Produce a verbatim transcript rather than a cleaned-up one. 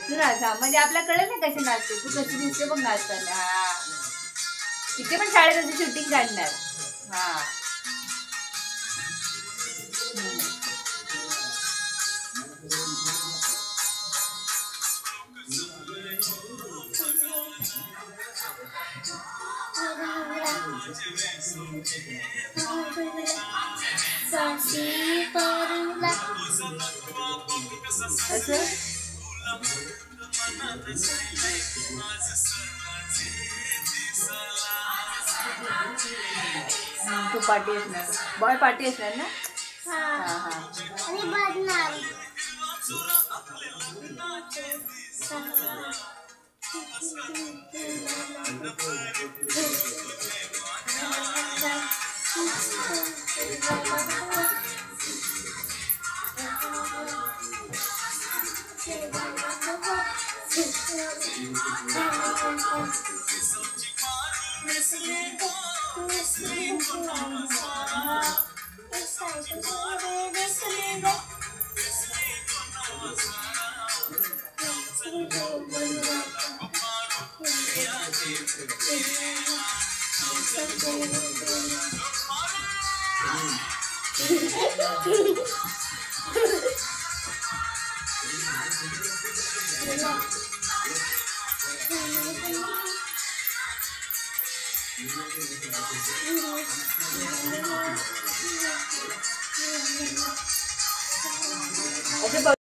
तू नाच हा म्हणजे आपल्या कळलं ना कशी नाचते तू कशी दिसते बघ नाचताना. हा तिथे पण शाळेत अशी शूटिंग काढणार. हा असं तू पार्टी असणार बॉय पार्टी असणार ना. हा हा आणि बदनाम असं